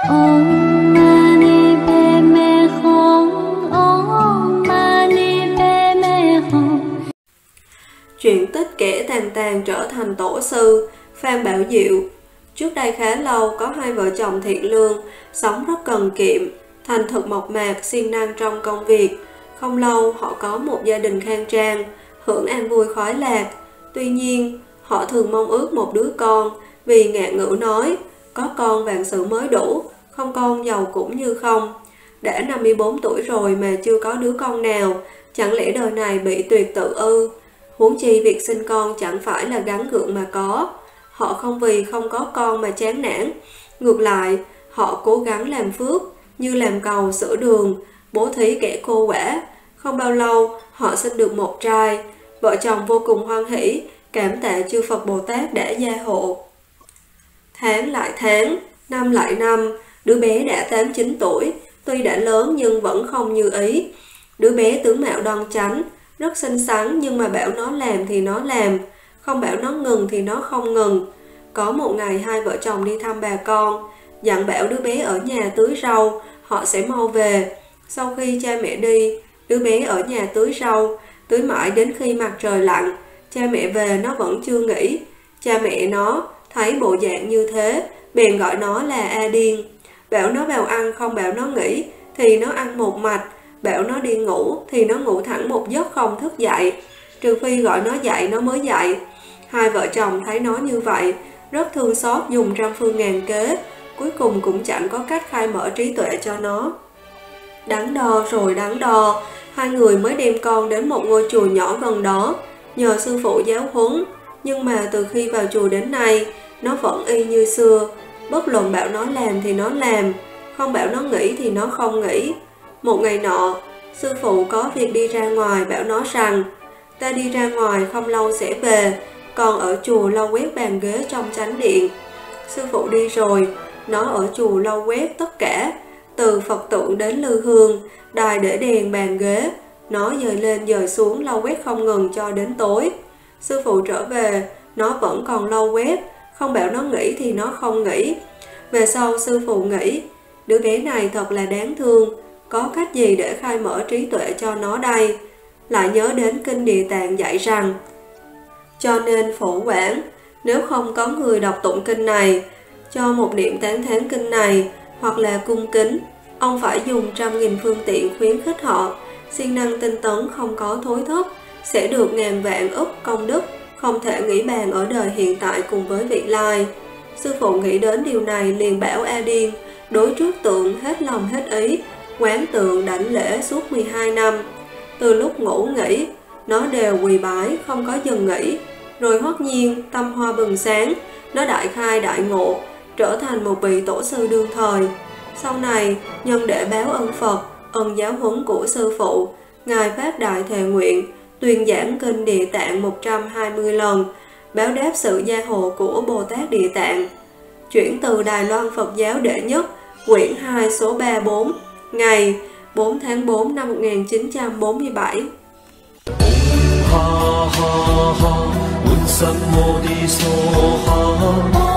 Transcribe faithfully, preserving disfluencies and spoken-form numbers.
Om Mani Padme Hum, Om Mani Padme Hum. Chuyện tích kể tàn tàn trở thành tổ sư. Phan Bảo Diệu. Trước đây khá lâu có hai vợ chồng thiện lương, sống rất cần kiệm, thành thực mộc mạc, siêng năng trong công việc. Không lâu họ có một gia đình khang trang, hưởng an vui khoái lạc. Tuy nhiên, họ thường mong ước một đứa con, vì ngạn ngữ nói, có con vạn sự mới đủ, không con giàu cũng như không. Đã năm mươi bốn tuổi rồi mà chưa có đứa con nào, chẳng lẽ đời này bị tuyệt tự ư? Huống chi việc sinh con chẳng phải là gắng gượng mà có. Họ không vì không có con mà chán nản. Ngược lại, họ cố gắng làm phước, như làm cầu sửa đường, bố thí kẻ cô quả. Không bao lâu, họ sinh được một trai. Vợ chồng vô cùng hoan hỷ, cảm tạ chư Phật Bồ Tát đã gia hộ. Tháng lại tháng, năm lại năm, đứa bé đã tám chín tuổi, tuy đã lớn nhưng vẫn không như ý. Đứa bé tướng mạo đoan chánh, rất xinh xắn, nhưng mà bảo nó làm thì nó làm, không bảo nó ngừng thì nó không ngừng. Có một ngày hai vợ chồng đi thăm bà con, dặn bảo đứa bé ở nhà tưới rau, họ sẽ mau về. Sau khi cha mẹ đi, đứa bé ở nhà tưới rau, tưới mãi đến khi mặt trời lặn. Cha mẹ về nó vẫn chưa nghỉ. Cha mẹ nó thấy bộ dạng như thế, bèn gọi nó là A Điên. Bảo nó vào ăn, không bảo nó nghỉ thì nó ăn một mạch, bảo nó đi ngủ thì nó ngủ thẳng một giấc không thức dậy, trừ phi gọi nó dậy nó mới dậy. Hai vợ chồng thấy nó như vậy, rất thương xót, dùng trăm phương ngàn kế, cuối cùng cũng chẳng có cách khai mở trí tuệ cho nó. Đắn đo rồi đắn đo, hai người mới đem con đến một ngôi chùa nhỏ gần đó, nhờ sư phụ giáo huấn. Nhưng mà từ khi vào chùa đến nay, nó vẫn y như xưa, bất luận bảo nó làm thì nó làm, không bảo nó nghỉ thì nó không nghỉ. Một ngày nọ, sư phụ có việc đi ra ngoài, bảo nó rằng, ta đi ra ngoài không lâu sẽ về, còn ở chùa lau quét bàn ghế trong chánh điện. Sư phụ đi rồi, nó ở chùa lau quét tất cả, từ Phật tượng đến lư hương, đài để đèn bàn ghế, nó dời lên dời xuống lau quét không ngừng cho đến tối. Sư phụ trở về, nó vẫn còn lau quét, không bảo nó nghỉ thì nó không nghỉ. Về sau sư phụ nghĩ, đứa bé này thật là đáng thương, có cách gì để khai mở trí tuệ cho nó đây? Lại nhớ đến kinh Địa Tạng dạy rằng, cho nên phổ quảng, nếu không có người đọc tụng kinh này, cho một niệm tán thán kinh này, hoặc là cung kính, ông phải dùng trăm nghìn phương tiện khuyến khích họ, siêng năng tinh tấn không có thối thất, sẽ được ngàn vạn ức công đức, không thể nghĩ bàn ở đời hiện tại cùng với vị lai. Sư phụ nghĩ đến điều này liền bảo A Điên đối trước tượng hết lòng hết ý, quán tượng đảnh lễ suốt mười hai năm. Từ lúc ngủ nghỉ, nó đều quỳ bái, không có dừng nghỉ. Rồi hoắc nhiên, tâm hoa bừng sáng, nó đại khai đại ngộ, trở thành một vị tổ sư đương thời. Sau này, nhân để báo ân Phật, ân giáo huấn của sư phụ, Ngài phát đại thệ nguyện, tuyên giảng kinh Địa Tạng một trăm hai mươi lần, báo đáp sự gia hộ của Bồ Tát Địa Tạng. Chuyển từ Đài Loan Phật giáo đệ nhất, quyển hai số ba mươi bốn, ngày bốn tháng tư năm một nghìn chín trăm bốn mươi bảy. Ha ha ha,